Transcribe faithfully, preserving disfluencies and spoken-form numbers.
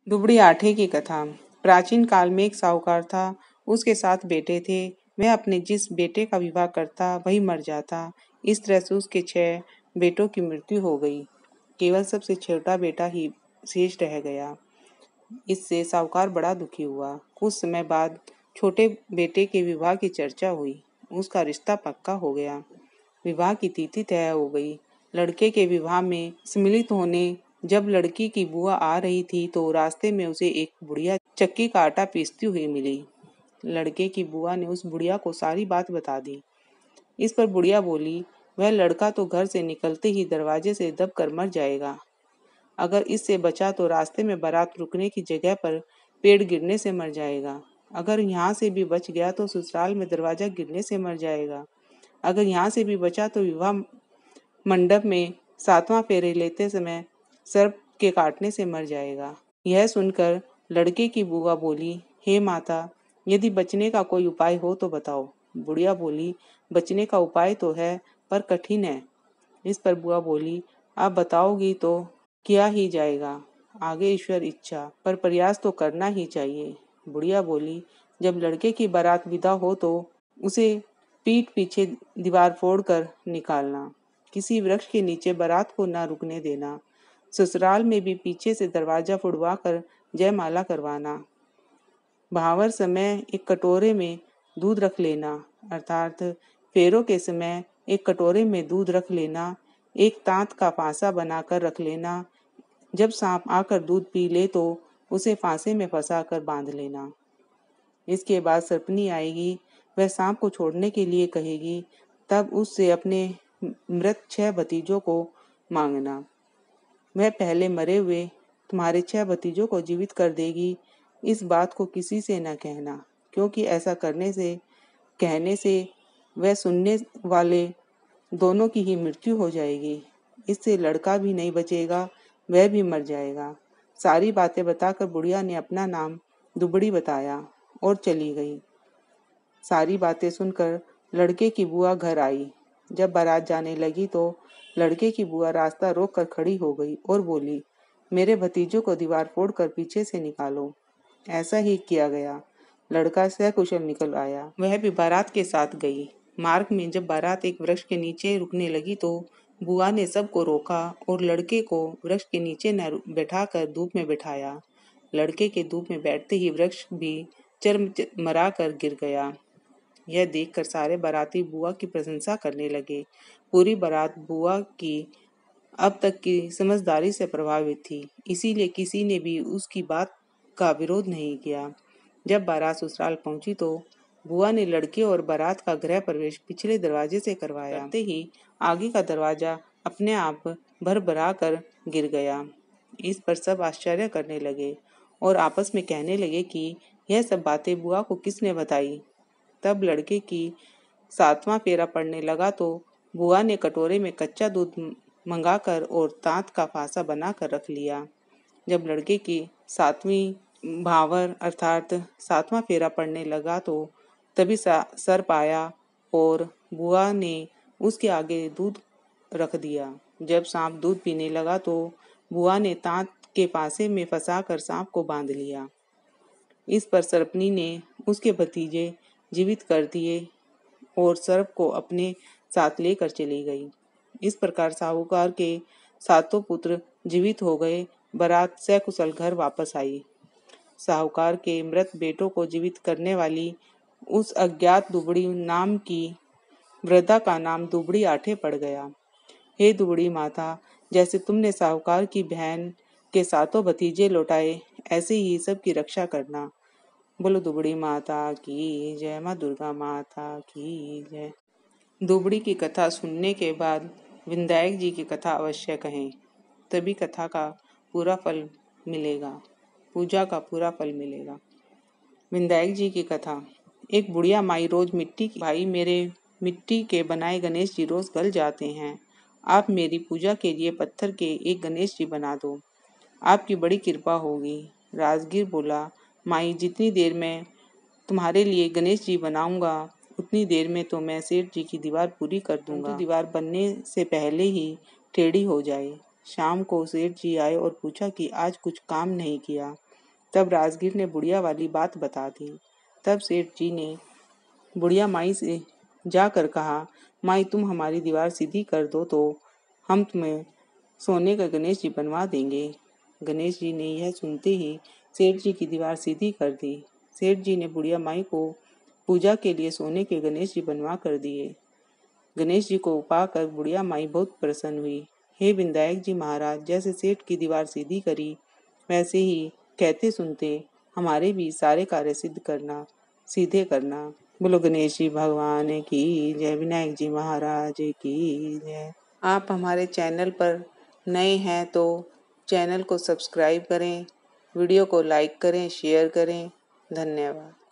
दुबड़ी आठे की कथा। प्राचीन काल में एक साहूकार था। उसके सात बेटे थे। वह अपने जिस बेटे का विवाह करता वही मर जाता। इस तरह से उसके छह बेटों की मृत्यु हो गई। केवल सबसे छोटा बेटा ही शेष रह गया। इससे साहूकार बड़ा दुखी हुआ। कुछ समय बाद छोटे बेटे के विवाह की चर्चा हुई। उसका रिश्ता पक्का हो गया। विवाह की तिथि तय हो गई। लड़के के विवाह में सम्मिलित होने जब लड़की की बुआ आ रही थी तो रास्ते में उसे एक बुढ़िया चक्की का आटा पीसती हुई मिली। लड़के की बुआ ने उस बुढ़िया को सारी बात बता दी। इस पर बुढ़िया बोली, वह लड़का तो घर से निकलते ही दरवाजे से दब कर मर जाएगा। अगर इससे बचा तो रास्ते में बारात रुकने की जगह पर पेड़ गिरने से मर जाएगा। अगर यहाँ से भी बच गया तो ससुराल में दरवाजा गिरने से मर जाएगा। अगर यहाँ से भी बचा तो विवाह मंडप में सातवां फेरे लेते समय सर्प के काटने से मर जाएगा। यह सुनकर लड़के की बुआ बोली, हे माता, यदि बचने का कोई उपाय हो तो बताओ। बुढ़िया बोली, बचने का उपाय तो है पर कठिन है। इस पर बुआ बोली, आप बताओगी तो किया ही जाएगा, आगे ईश्वर इच्छा, पर प्रयास तो करना ही चाहिए। बुढ़िया बोली, जब लड़के की बारात विदा हो तो उसे पीठ पीछे दीवार फोड़कर निकालना। किसी वृक्ष के नीचे बारात को न रुकने देना। ससुराल में भी पीछे से दरवाजा फुड़वा कर जयमाला करवाना। भावर समय एक कटोरे में दूध रख लेना, अर्थात फेरों के समय एक कटोरे में दूध रख लेना। एक तांत का फांसा बनाकर रख लेना। जब सांप आकर दूध पी ले तो उसे फांसे में फंसा कर बांध लेना। इसके बाद सर्पनी आएगी, वह सांप को छोड़ने के लिए कहेगी, तब उससे अपने मृत छह भतीजों को मांगना। वह पहले मरे हुए तुम्हारे छह भतीजों को जीवित कर देगी। इस बात को किसी से न कहना, क्योंकि ऐसा करने से कहने से वह सुनने वाले दोनों की ही मृत्यु हो जाएगी। इससे लड़का भी नहीं बचेगा, वह भी मर जाएगा। सारी बातें बताकर बुढ़िया ने अपना नाम दुबड़ी बताया और चली गई। सारी बातें सुनकर लड़के की बुआ घर आई। जब बारात जाने लगी तो लड़के की बुआ रास्ता रोक कर खड़ी हो गई और बोली, मेरे भतीजों को दीवार फोड़कर पीछे से निकालो। ऐसा ही किया गया। लड़का सकुशल निकल आया। वह भी बारात के साथ गई। मार्ग में जब बारात एक वृक्ष के नीचे रुकने लगी तो बुआ ने सबको रोका और लड़के को वृक्ष के नीचे न बैठाकर धूप में बैठाया। लड़के के धूप में बैठते ही वृक्ष भी चरमरा कर गिर गया। यह देखकर सारे बाराती बुआ की प्रशंसा करने लगे। पूरी बारात बुआ की अब तक की समझदारी से प्रभावित थी, इसीलिए किसी ने भी उसकी बात का विरोध नहीं किया। जब बारात ससुराल पहुंची तो बुआ ने लड़के और बारात का गृह प्रवेश पिछले दरवाजे से करवाया। करते ही आगे का दरवाजा अपने आप भरभरा कर गिर गया। इस पर सब आश्चर्य करने लगे और आपस में कहने लगे कि यह सब बातें बुआ को किसने बताई। तब लड़के की सातवां फेरा पड़ने लगा तो बुआ ने कटोरे में कच्चा दूध मंगाकर और तांत का फांसा बनाकर रख लिया। जब लड़के की सातवीं भावर अर्थात सातवां फेरा पड़ने लगा तो तभी सर्प आया और बुआ ने उसके आगे दूध रख दिया। जब सांप दूध पीने लगा तो बुआ ने तांत के फांसे में फंसाकर सांप को बांध लिया। इस पर सर्पनी ने उसके भतीजे जीवित कर दिए और सर्प को अपने साथ लेकर चली गई। इस प्रकार साहूकार के सातों पुत्र जीवित हो गए। बारात सकुशल घर वापस आई। साहूकार के मृत बेटों को जीवित करने वाली उस अज्ञात दुबड़ी नाम की वृद्धा का नाम दुबड़ी आठे पड़ गया। हे दुबड़ी माता, जैसे तुमने साहूकार की बहन के सातों भतीजे लौटाए, ऐसे ही सबकी रक्षा करना। बोलो दुबड़ी माता की जय, माँ दुर्गा माता की जय। दुबड़ी की कथा सुनने के बाद विनायक जी की कथा अवश्य कहें, तभी कथा का पूरा फल मिलेगा, पूजा का पूरा फल मिलेगा। विनायक जी की कथा। एक बुढ़िया माई रोज मिट्टी की, भाई मेरे मिट्टी के बनाए गणेश जी रोज गल जाते हैं, आप मेरी पूजा के लिए पत्थर के एक गणेश जी बना दो, आपकी बड़ी कृपा होगी। राजगीर बोला, माई जितनी देर में तुम्हारे लिए गणेश जी बनाऊंगा उतनी देर में तो मैं सेठ जी की दीवार पूरी कर दूंगा। तो दीवार बनने से पहले ही टेढ़ी हो जाए। शाम को सेठ जी आए और पूछा कि आज कुछ काम नहीं किया। तब राजगीर ने बुढ़िया वाली बात बता दी। तब सेठ जी ने बुढ़िया माई से जाकर कहा, माई तुम हमारी दीवार सीधी कर दो तो हम तुम्हें सोने का गणेश जी बनवा देंगे। गणेश जी ने यह सुनते ही सेठ जी की दीवार सीधी कर दी। सेठ जी ने बुढ़िया माई को पूजा के लिए सोने के गणेश जी बनवा कर दिए। गणेश जी को पाकर बुढ़िया माई बहुत प्रसन्न हुई। हे विनायक जी महाराज, जैसे सेठ की दीवार सीधी करी वैसे ही कहते सुनते हमारे भी सारे कार्य सिद्ध करना सीधे करना। बोलो गणेश जी भगवान की जय, विनायक जी महाराज की जय। आप हमारे चैनल पर नए हैं तो चैनल को सब्सक्राइब करें, वीडियो को लाइक करें, शेयर करें। धन्यवाद।